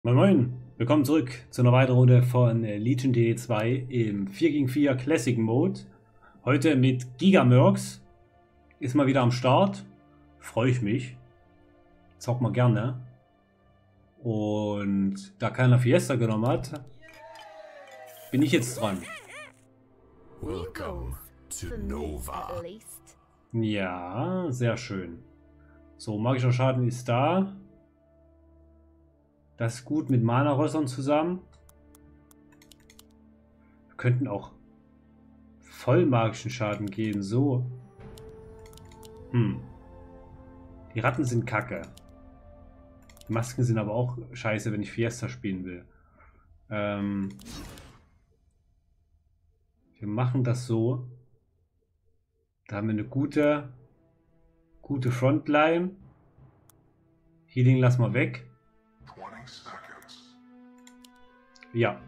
Moin Moin, willkommen zurück zu einer weiteren Runde von Legion DD2 im 4 gegen 4 Classic Mode. Heute mit Gigamurks, ist mal wieder am Start, freue ich mich, zockt mal gerne. Und da keiner Fiesta genommen hat, bin ich jetzt dran. Welcome to Nova. Ja, sehr schön. So, magischer Schaden ist da. Das ist gut mit Mana-Rössern zusammen. Wir könnten auch voll magischen Schaden gehen. So. Die Ratten sind kacke. Die Masken sind aber auch scheiße, wenn ich Fiesta spielen will. Wir machen das so. Da haben wir eine gute Frontline. Healing lassen wir weg. Ja.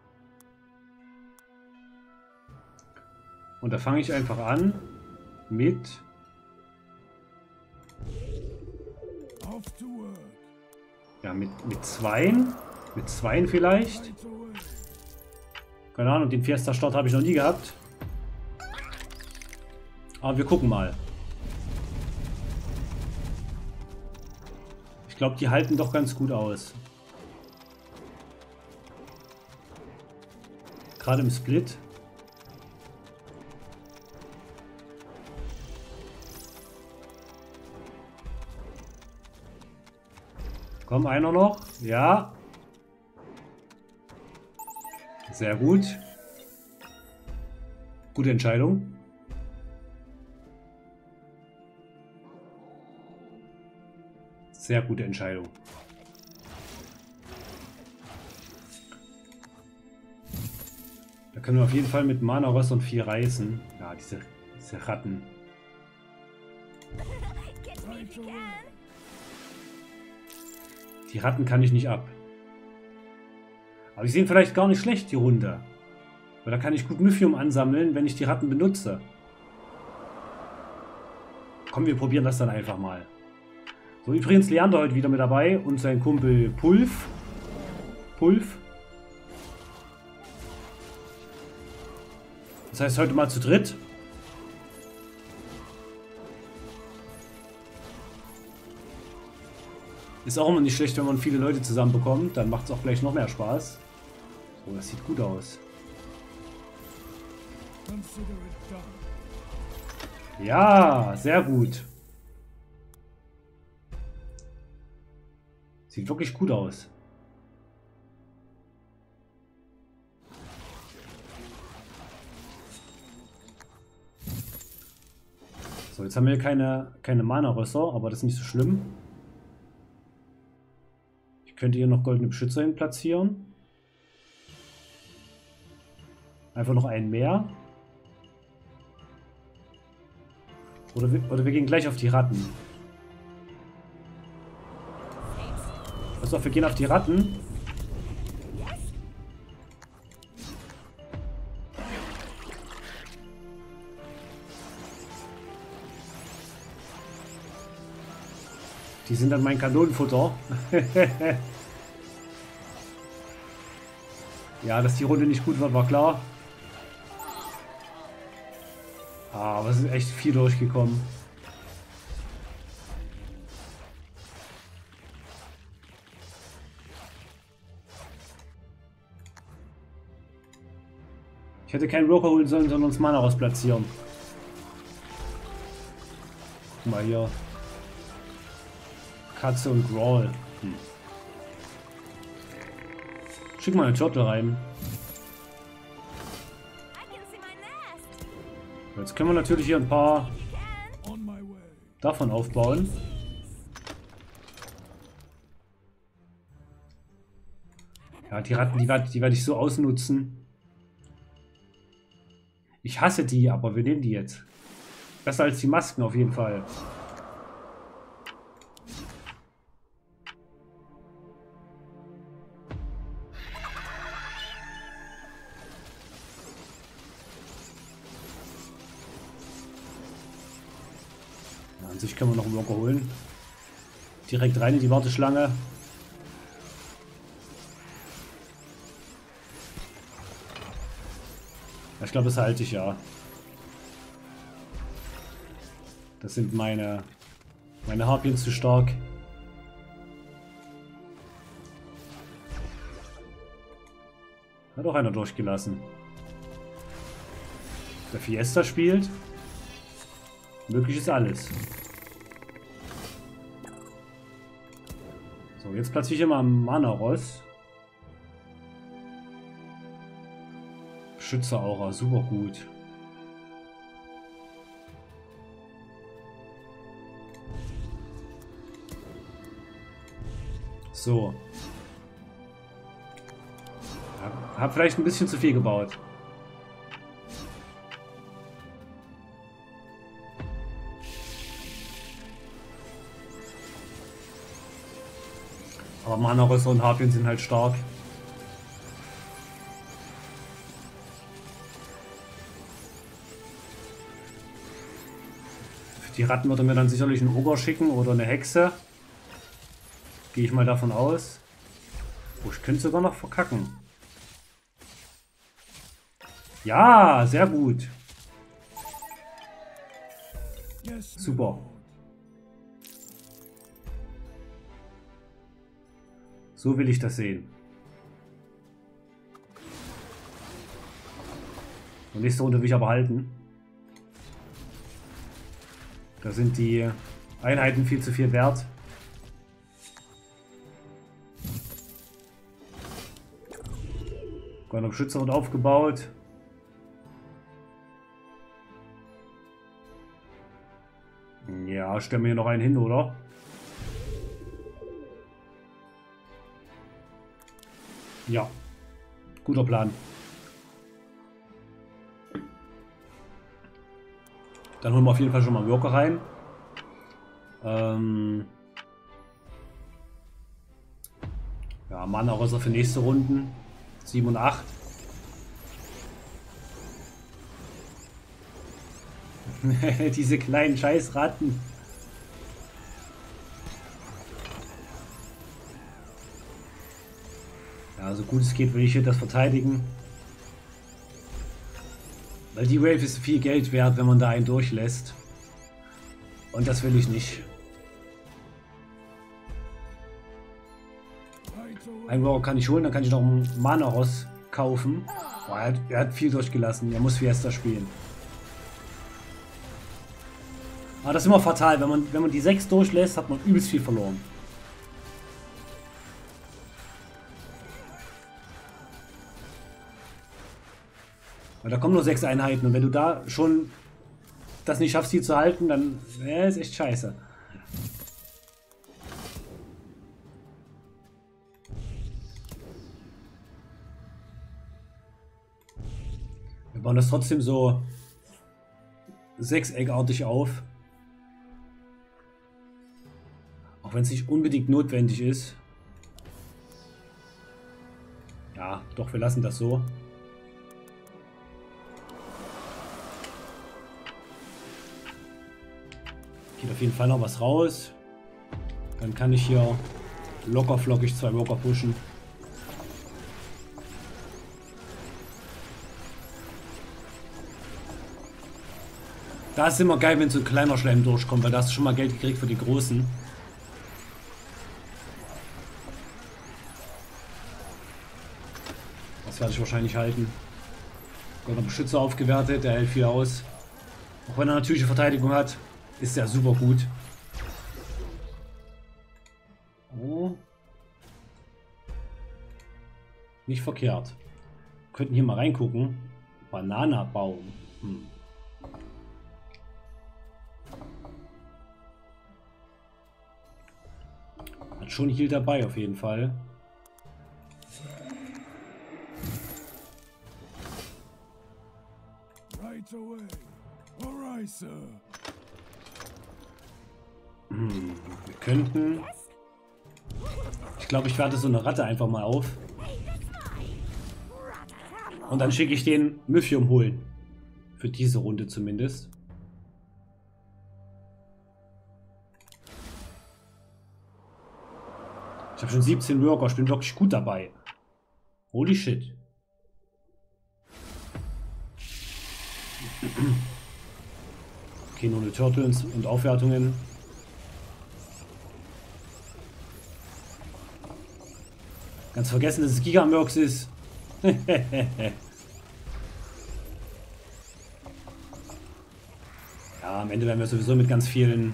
Und da fange ich einfach an mit mit zweien. Mit zweien vielleicht. Keine Ahnung, den Fiesta-Start habe ich noch nie gehabt. Aber wir gucken mal. Ich glaube, die halten doch ganz gut aus. Gerade im Split. Komm, einer noch. Ja. Sehr gut. Gute Entscheidung. Sehr gute Entscheidung. Da können wir auf jeden Fall mit Mana-Röst und 4 reißen. Ja, diese Ratten. Die Ratten kann ich nicht ab. Aber die sehen vielleicht gar nicht schlecht, die Runde. Weil da kann ich gut Mythium ansammeln, wenn ich die Ratten benutze. Komm, wir probieren das dann einfach mal. So, übrigens Leander heute wieder mit dabei und sein Kumpel Pulf. Das heißt, heute mal zu dritt. Ist auch immer nicht schlecht, wenn man viele Leute zusammenbekommt. Dann macht es auch gleich noch mehr Spaß. So, das sieht gut aus. Ja, sehr gut. Sieht wirklich gut aus. So, jetzt haben wir keine Mana-Rösser, aber das ist nicht so schlimm. Ich könnte hier noch goldene Beschützer hin platzieren. Einfach noch einen mehr. Oder wir gehen gleich auf die Ratten. Pass auf, wir gehen auf die Ratten. Die sind dann mein Kanonenfutter. Ja, dass die Runde nicht gut wird, war klar. Aber es ist echt viel durchgekommen. Ich hätte keinen Roker holen sollen, sondern uns Mana rausplatzieren. Guck mal hier. Katze und Grawl. Schick mal einen Turtle rein. Jetzt können wir natürlich hier ein paar davon aufbauen. Ja, die Ratten, die werde ich so ausnutzen. Ich hasse die, aber wir nehmen die jetzt. Besser als die Masken auf jeden Fall. An sich können wir noch einen Blocker holen. Direkt rein in die Warteschlange. Ich glaube, das halte ich ja. Das sind meine Harpiens zu stark. Hat auch einer durchgelassen. Der Fiesta spielt. Möglich ist alles. So, jetzt platziere ich immer Manaros. Beschützer-Aura, super gut. So. Hab vielleicht ein bisschen zu viel gebaut. Aber Manarösser und Harpien sind halt stark. Für die Ratten wird er mir dann sicherlich einen Ogre schicken oder eine Hexe. Gehe ich mal davon aus. Oh, ich könnte sogar noch verkacken. Ja, sehr gut. Super. So will ich das sehen. Und nächste Runde will ich aber halten. Da sind die Einheiten viel zu viel wert. Ein Beschützer wird aufgebaut. Ja, stellen wir hier noch einen hin, oder? Ja, guter Plan. Dann holen wir auf jeden Fall schon mal Worker rein. Ja, Mana-Rösser für nächste Runden. 7 und 8. Diese kleinen Scheißratten. Ja, so gut es geht, will ich hier das verteidigen. Weil die Wave ist viel Geld wert, wenn man da einen durchlässt. Und das will ich nicht. Ein Worker kann ich holen, dann kann ich noch einen Manaros kaufen. Boah, er hat viel durchgelassen. Er muss Fiesta spielen. Aber das ist immer fatal. Wenn man die 6 durchlässt, hat man übelst viel verloren. Weil da kommen nur 6 Einheiten und wenn du da schon das nicht schaffst, die zu halten, dann ist echt scheiße. Wir bauen das trotzdem so sechseckartig auf. Auch wenn es nicht unbedingt notwendig ist. Ja, doch, wir lassen das so. Geht auf jeden Fall noch was raus. Dann kann ich hier locker flockig 2 Worker pushen. Da ist immer geil, wenn so ein kleiner Schleim durchkommt, weil da hast du schon mal Geld gekriegt für die großen. Das werde ich wahrscheinlich halten. Gott, noch Beschützer aufgewertet, der hält viel aus. Auch wenn er natürliche Verteidigung hat, ist er super gut. Oh. Nicht verkehrt. Wir könnten hier mal reingucken. Bananabaum. Hat schon Heal dabei auf jeden Fall. Right away. Alright, sir. Wir könnten... Ich glaube, ich warte so eine Ratte einfach mal auf. Und dann schicke ich den Mythium holen. Für diese Runde zumindest. Ich habe schon 17 Worker, ich bin wirklich gut dabei. Holy shit. Okay, nur eine Turtles und Aufwertungen. Ganz vergessen, dass es Gigamurks ist. Ja, am Ende werden wir sowieso mit ganz vielen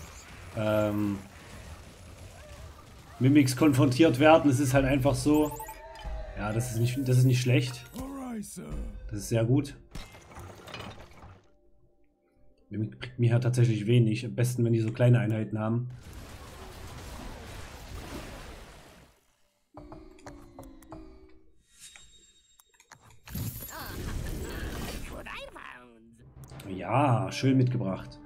Mimics konfrontiert werden. Es ist halt einfach so. Ja, das ist nicht schlecht. Alright, sir. Das ist sehr gut. Mimik bringt mir ja tatsächlich wenig. Am besten, wenn die so kleine Einheiten haben. Ja, schön mitgebracht.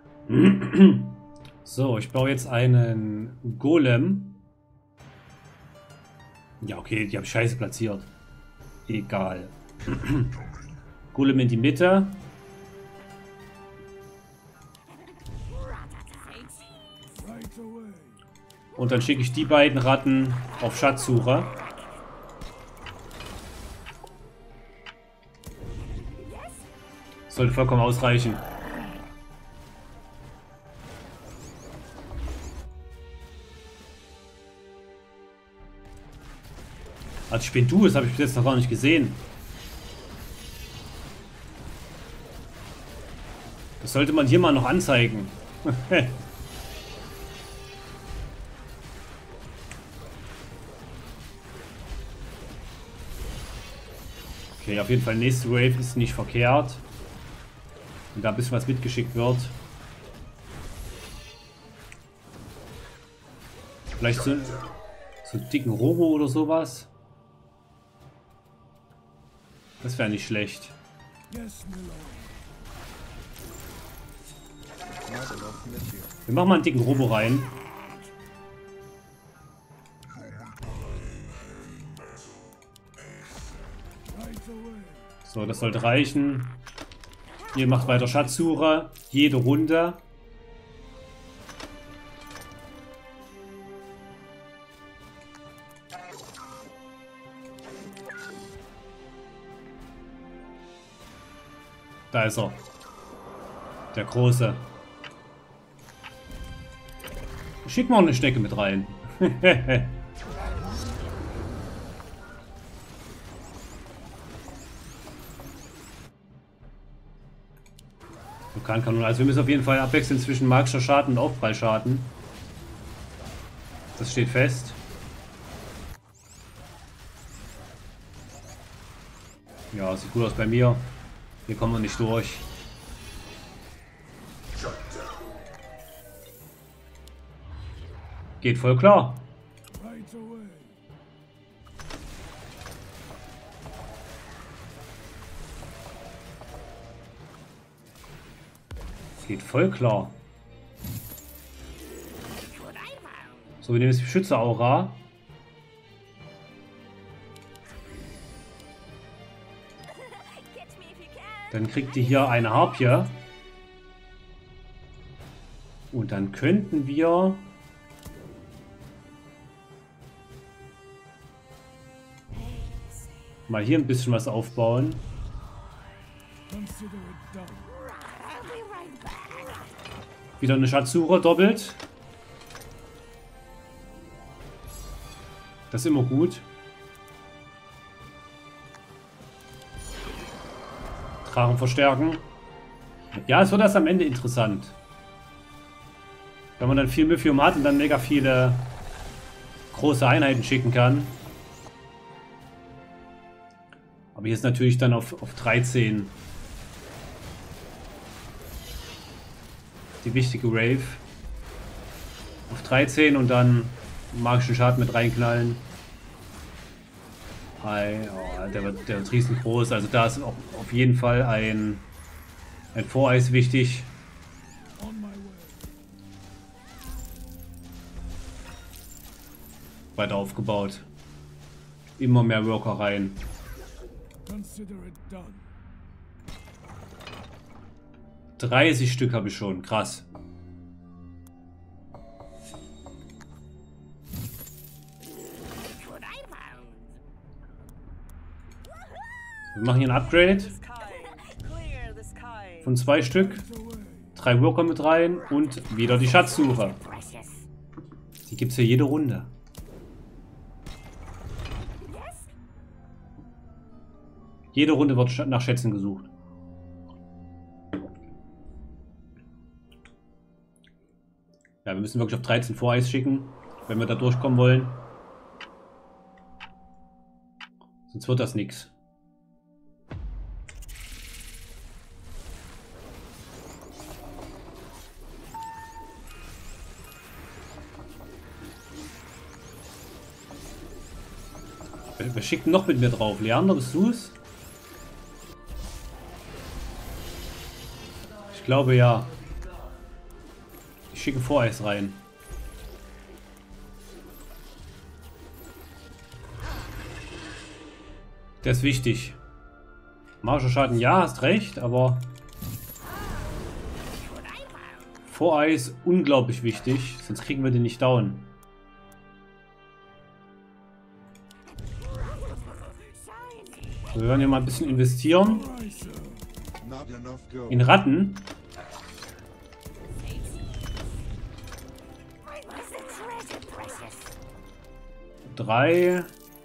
So, ich baue jetzt einen Golem. Ja, okay, die habe ich scheiße platziert. Egal. Golem in die Mitte. Right away. Und dann schicke ich die beiden Ratten auf Schatzsuche. Sollte vollkommen ausreichen. Also ich bin du, das habe ich bis jetzt noch gar nicht gesehen. Das sollte man hier mal noch anzeigen. Okay, auf jeden Fall nächste Wave ist nicht verkehrt. Und da ein bisschen was mitgeschickt wird. Vielleicht so einen dicken Robo oder sowas. Das wäre nicht schlecht. Yes, my lord. Wir machen mal einen dicken Robo rein. Right away. So, das sollte reichen. Ihr macht weiter Schatzsuche. Jede Runde. Da ist er. Der Große. Schick mal eine Schnecke mit rein. Vulkankanon. Also wir müssen auf jeden Fall abwechseln zwischen magischer Schaden und Aufprallschaden. Das steht fest. Ja, sieht gut aus bei mir. Hier kommen wir nicht durch. Geht voll klar. Right away. Geht voll klar. So, wir nehmen jetzt die Beschützer-Aura. Dann kriegt ihr hier eine Harpie. Und dann könnten wir... mal hier ein bisschen was aufbauen. Consider it done. Wieder eine Schatzsuche doppelt. Das ist immer gut. Drachen verstärken. Ja, es wird erst am Ende interessant. Wenn man dann viel Mythium hat und dann mega viele große Einheiten schicken kann. Aber hier ist natürlich dann auf 13 die wichtige Wave. Auf 13 und dann magischen Schaden mit reinknallen. Oh, der wird riesengroß. Also da ist auch auf jeden Fall ein Voreis wichtig. On my way. Weiter aufgebaut. Immer mehr Worker rein. Consider it done. 30 Stück habe ich schon. Krass. Wir machen hier ein Upgrade. Clear the sky. Davon 2 Stück. 3 Worker mit rein und wieder die Schatzsuche. Die gibt es ja jede Runde. Jede Runde wird nach Schätzen gesucht. Ja, wir müssen wirklich auf 13 Voreis schicken, wenn wir da durchkommen wollen. Sonst wird das nichts. Wer schickt noch mit mir drauf? Leander, bist du es? Ich glaube ja. Ich schicke Voreis rein. Der ist wichtig. Magischer Schaden, ja, hast recht, aber Voreis unglaublich wichtig, sonst kriegen wir den nicht down. So, wir werden hier mal ein bisschen investieren. In Ratten. Drei.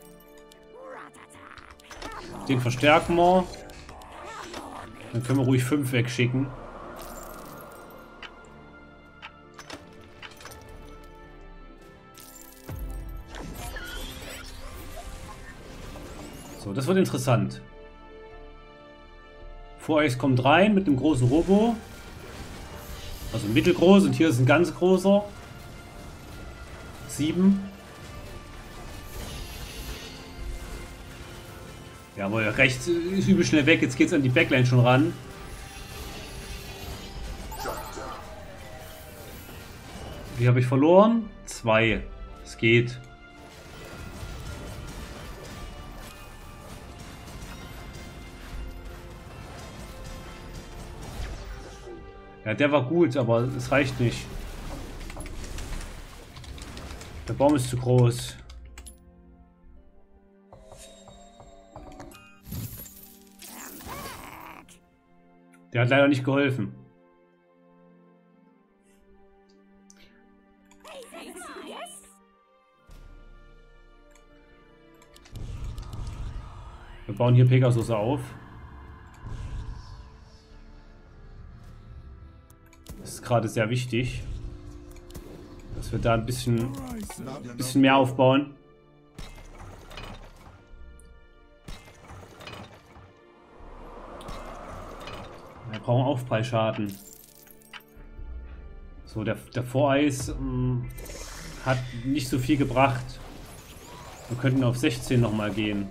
Den verstärken wir. Dann können wir ruhig 5 wegschicken. So, das wird interessant. Voreis kommt rein mit dem großen Robo. Also mittelgroß und hier ist ein ganz großer. 7. Jawohl, rechts ist übel schnell weg. Jetzt geht es an die Backline schon ran. Wie habe ich verloren? 2. Es geht. Ja, der war gut, aber es reicht nicht. Der Baum ist zu groß. Der hat leider nicht geholfen. Wir bauen hier Pegasus auf. Das ist gerade sehr wichtig, dass wir da ein bisschen mehr aufbauen. Wir brauchen Aufpreisschaden. So, der Voreis hat nicht so viel gebracht. Wir könnten auf 16 nochmal gehen.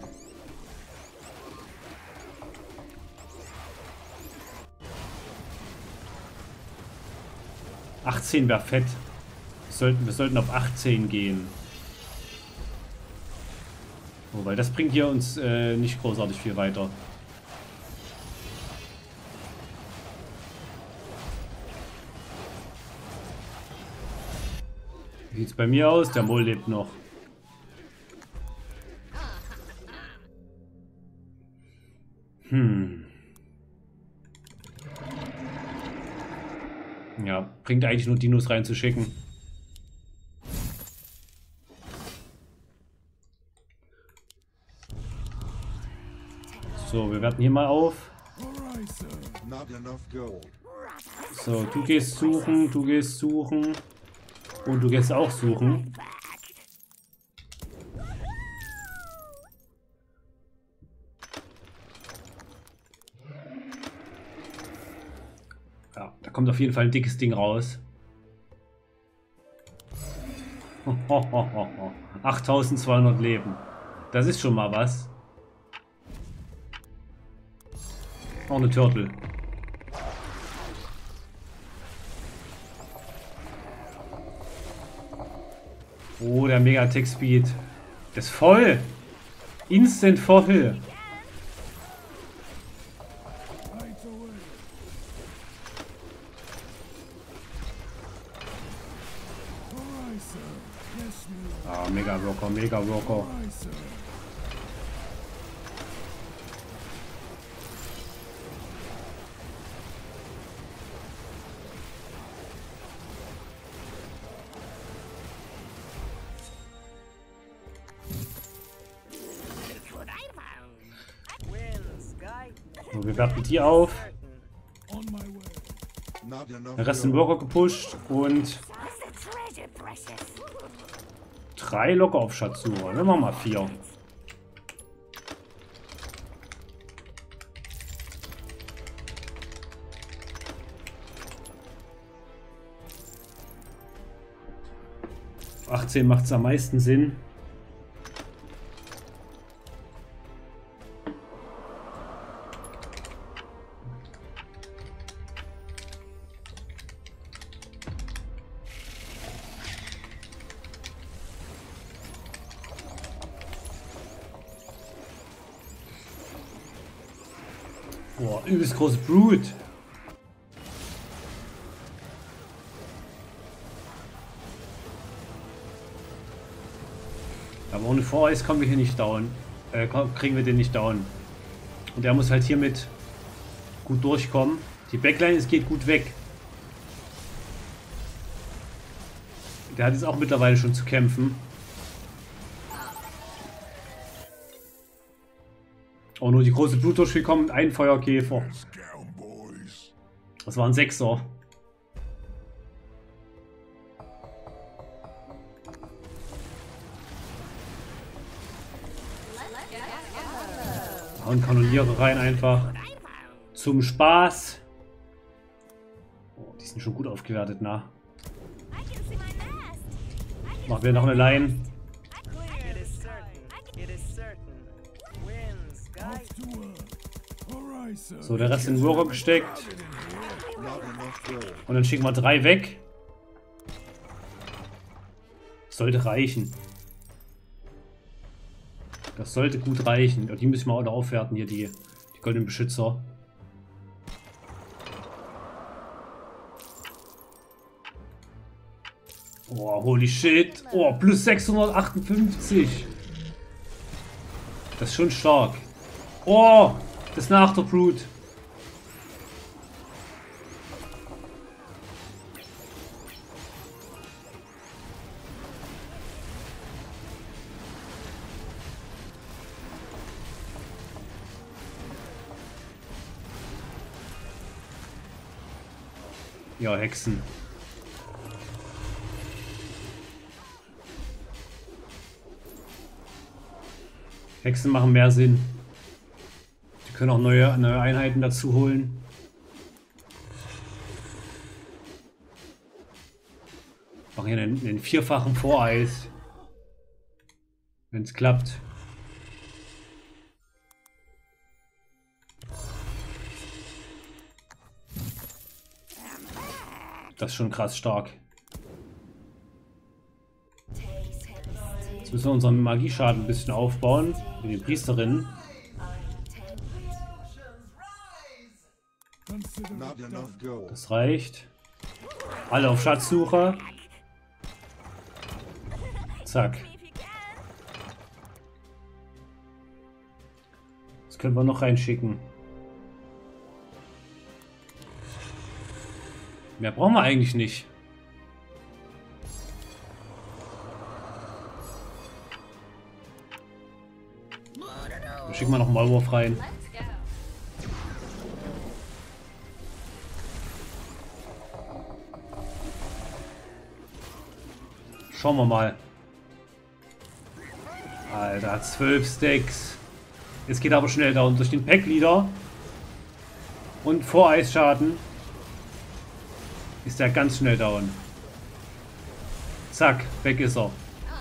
(18) wäre fett. Wir sollten auf 18 gehen. Oh, weil das bringt hier uns nicht großartig viel weiter. Wie sieht es bei mir aus? Der Mol lebt noch. Ja, bringt eigentlich nur Dinos reinzuschicken. So, wir werten hier mal auf. So, du gehst suchen, du gehst suchen. Und du gehst auch suchen. Ja, da kommt auf jeden Fall ein dickes Ding raus. 8200 Leben. Das ist schon mal was. Auch eine Turtle. Oh, der Mega Attack Speed. Das ist voll. Instant voll. Ah, Mega Worker, Mega Worker. So, wir werten die auf. On my way. Not enough Der Rest sind Worker gepusht und 3 locker auf Schatzsuche. Dann machen wir mal 4. Auf 18 macht es am meisten Sinn. Boah, übelst große Brute. Aber ohne Voreis kommen wir hier nicht down. Kriegen wir den nicht down. Und er muss halt hiermit gut durchkommen. Die Backline, es geht gut weg. Der hat jetzt auch mittlerweile schon zu kämpfen. Oh, nur die große Blut durchgekommen und ein Feuerkäfer. Das waren 6er. Und Kanoniere rein einfach. Zum Spaß. Oh, die sind schon gut aufgewertet, na. Machen wir noch eine Line. Off to work. Alright, sir. So, der Rest in den Worker gesteckt. Not enough gold. Und dann schicken wir 3 weg. Sollte reichen. Das sollte gut reichen. Und die müssen wir auch noch aufwerten hier, die goldenen Beschützer. Oh, holy shit. Oh, plus 658. Das ist schon stark. Oh, das ist eine Achterbrut. Ja, Hexen. Hexen machen mehr Sinn. Die können auch neue Einheiten dazu holen. Machen hier einen 4-fachen Voreis. Wenn es klappt. Das ist schon krass stark. Jetzt müssen wir unseren Magieschaden ein bisschen aufbauen. Mit den Priesterinnen. Consider Not it enough done. gold. Das reicht. Alle auf Schatzsuche. Zack. Das können wir noch reinschicken. Mehr brauchen wir eigentlich nicht. Da schicken wir noch einen Maulwurf rein. Schauen wir mal. Alter, 12 Stacks. Es geht aber schnell down durch den Pack-Leader. Und Voreisschaden. Ist er ganz schnell down. Zack, weg ist er.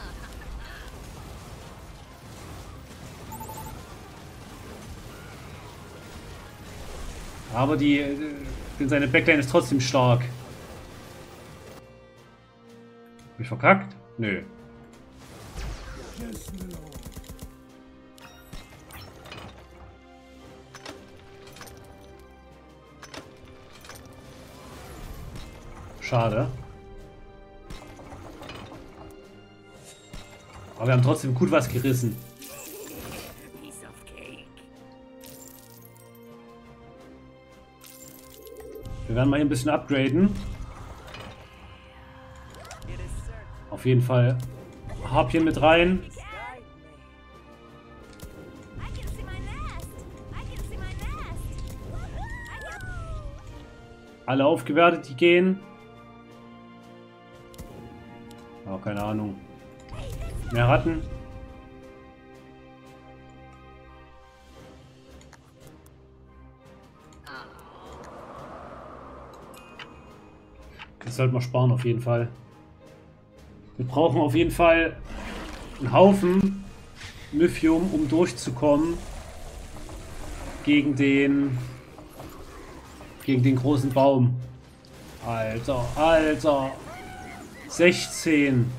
Aber seine Backline ist trotzdem stark. Hab ich verkackt? Nö. Yes, my lord. Schade. Aber wir haben trotzdem gut was gerissen. Wir werden mal hier ein bisschen upgraden. Auf jeden Fall Harpien mit rein. Alle aufgewertet, die gehen. Oh, keine Ahnung. Mehr Ratten. Das sollten wir sparen auf jeden Fall. Wir brauchen auf jeden Fall einen Haufen Mythium, um durchzukommen gegen den großen Baum. Alter, Alter. 16.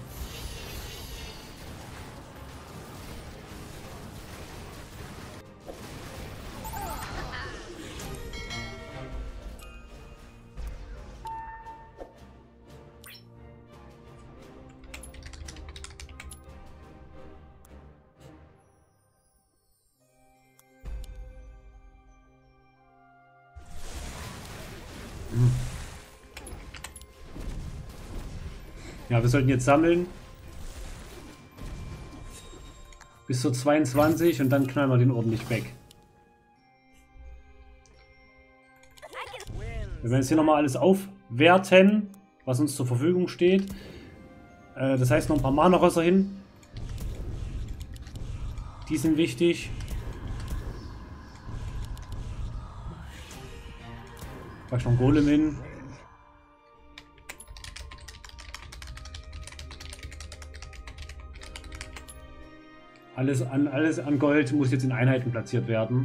Ja, wir sollten jetzt sammeln. Bis zur 22 und dann knallen wir den ordentlich weg. Wir werden jetzt hier nochmal alles aufwerten, was uns zur Verfügung steht. Das heißt noch ein paar Mana-Rösser hin. Die sind wichtig. Vielleicht noch ein Golem hin. Alles an Gold muss jetzt in Einheiten platziert werden.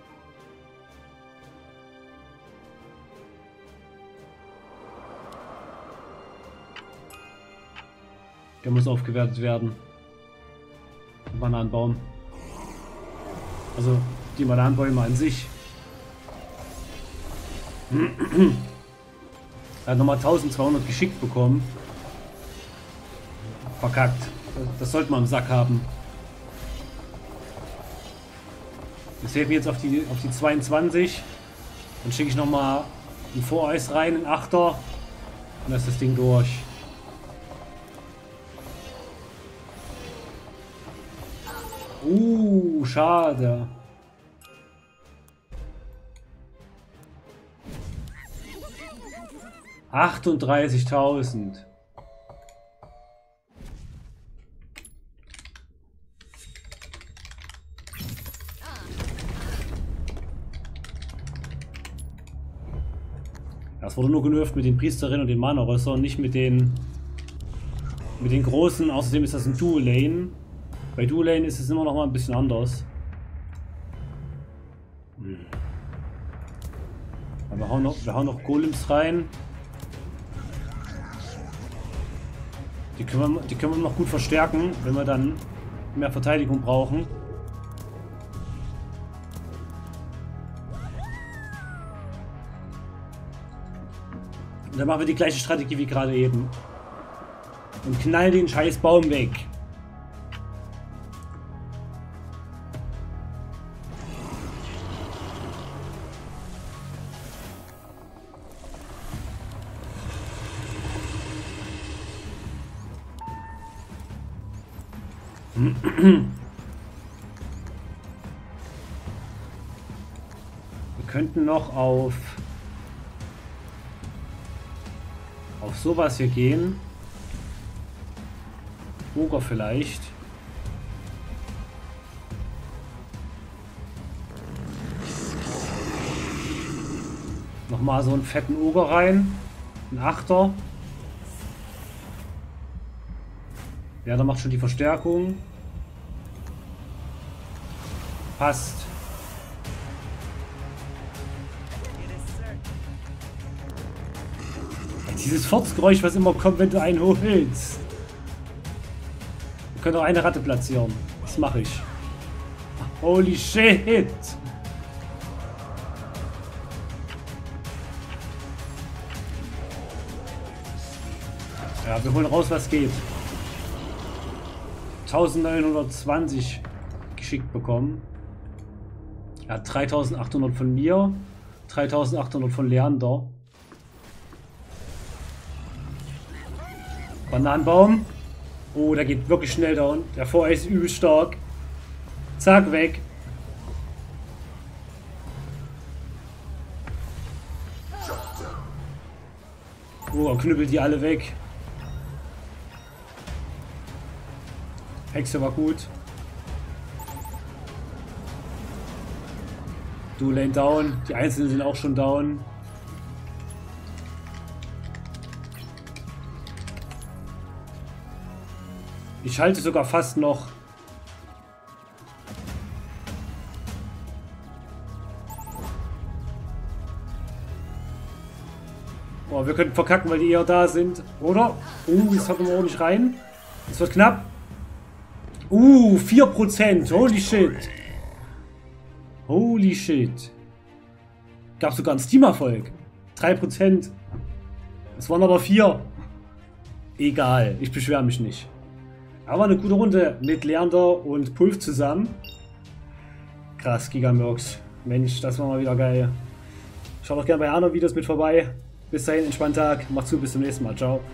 Der muss aufgewertet werden. Bananenbaum. Also die Bananenbäume an sich. Er hat nochmal 1200 geschickt bekommen. Verkackt. Das sollte man im Sack haben. Wir saven jetzt auf die 22. Dann schicke ich nochmal ein Voreis rein, ein Achter. Und dann ist das Ding durch. Schade. $38.000. Das wurde nur genervt mit den Priesterinnen und den Mana-Rössern, nicht mit den großen. Außerdem ist das ein Dual-Lane. Bei Dual-Lane ist es immer noch mal ein bisschen anders. Aber wir hauen noch Golems rein. Die können wir noch gut verstärken, wenn wir dann mehr Verteidigung brauchen. Und dann machen wir die gleiche Strategie wie gerade eben. Und knallen den scheiß Baum weg. Wir könnten noch auf sowas hier gehen. Ogre vielleicht. Nochmal so einen fetten Ogre rein. Ein Achter. Ja, der macht schon die Verstärkung. Passt. Dieses Furzgeräusch, was immer kommt, wenn du einen hochhältst. Wir können auch eine Ratte platzieren. Das mache ich. Holy shit! Ja, wir holen raus, was geht. 1920 geschickt bekommen. Er hat 3800 von mir, 3800 von Leander. Bananenbaum. Oh, der geht wirklich schnell down. Der Vorher ist übel stark. Zack, weg. Oh, er knüppelt die alle weg. Hexe war gut. Du Lane down. Die Einzelnen sind auch schon down. Ich halte sogar fast noch. Oh, wir könnten verkacken, weil die eher da sind. Oder? Jetzt hatten wir auch nicht rein. Das wird knapp. 4%. Holy shit. Holy shit. Gab sogar einen Steam-Erfolg. 3%. Es waren aber 4. Egal, ich beschwere mich nicht. Aber eine gute Runde mit Leander und Pulf zusammen. Krass, Gigamurks. Mensch, das war mal wieder geil. Schaut doch gerne bei anderen Videos mit vorbei. Bis dahin, entspannten Tag. Macht's gut, bis zum nächsten Mal. Ciao.